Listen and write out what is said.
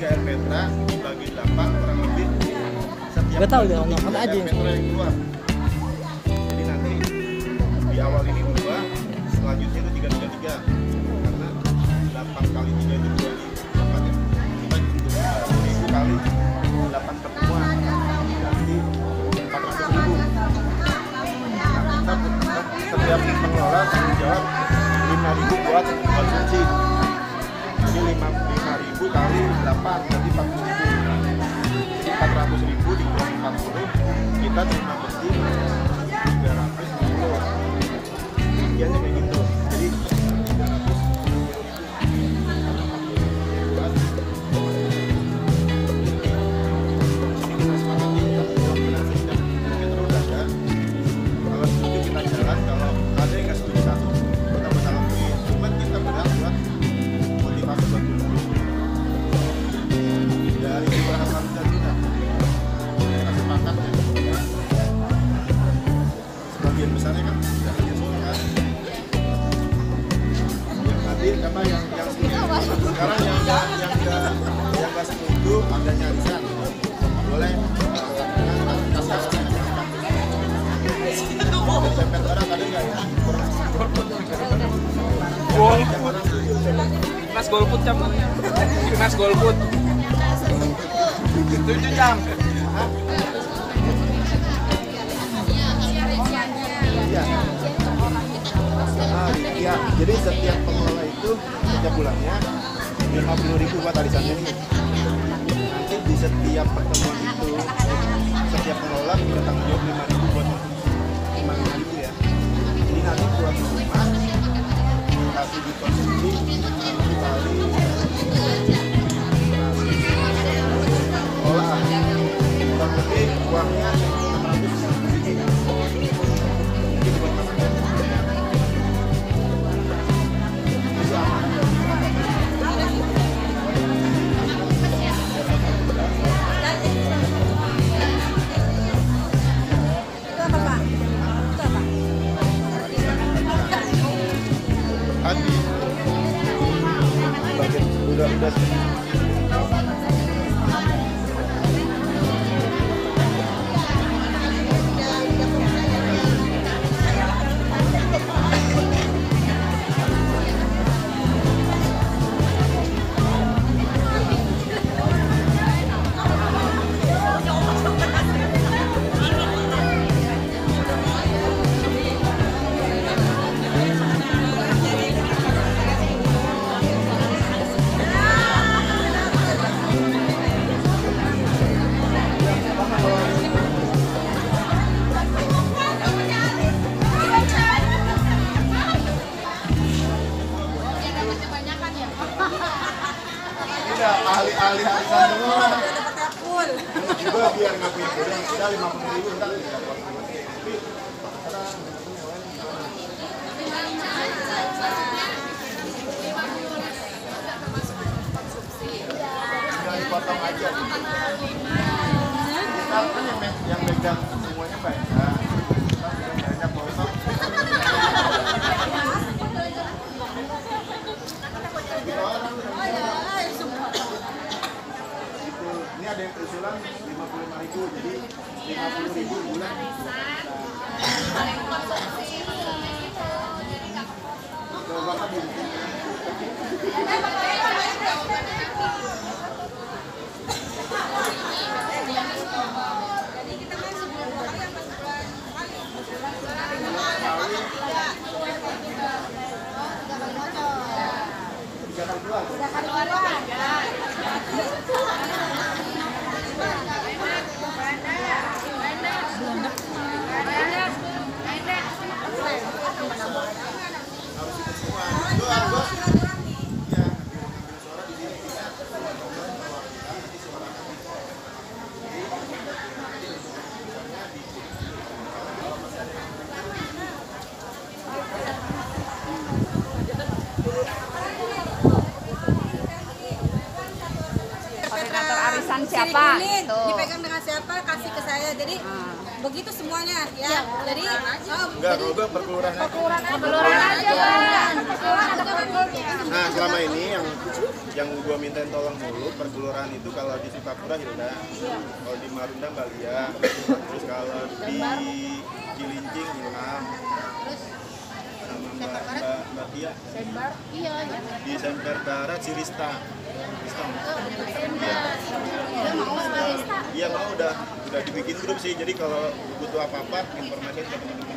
air Petra dibagi 8 kurang lebih setiap Gak tahu dia ngomong apa aja air Petra yang keluar. Jadi nanti di awal ini 2, selanjutnya itu 3 karena 8 kali 3 itu 2 4 ya. Kita hitung 10.000 kali 8 pertemuan berarti 400.000. Nah, kita setiap pengelola tanggung jawab 5.000 buat konsumsi. Jadi 5.000 kali 8 berarti 40.000. Jadi 400.000 dikurangi 40, kita cuma bersih 350. Intinya kayak gitu. Jadi Mas golput cam, Mas golput. 7 jam. Ya, jadi setiap pengelola itu setiap bulannya 50.000 buat arisannya nih. Nanti di setiap pertemuan itu setiap pengelola bertanggung jawab 5.000 buat 5.000 ya. Jadi nanti buat rumah kasih dikonsumsi nanti kali olah kurang lebih uangnya 600.000. Mungkin buat masakan. Udah ahli-ahli arisan semua. Juga biar nggak punya kurang, sudah 50.000 ntar tidak buat dipotong aja. Kita kan yang megang semuanya banyak. Banyak potong. Ini ada yang usulan 55.000, jadi 50.000 bulan. Coba kan di siapa dipegang dengan siapa kasih ke saya, jadi begitu semuanya ya. Jadi enggak, kalau gue perkelurahan aja Pak. Nah selama ini yang yang gua mintain tolong mulu per kelurahan itu kalau di Sukapura Hilda, kalau di Marunda Mbak Lia, terus kalau di Cilincing Ilham, sama Mbak Tia, di Semper Barat si Rista. Iya mau udah dibikin grup sih, jadi kalau butuh apa-apa informasi ke teman-teman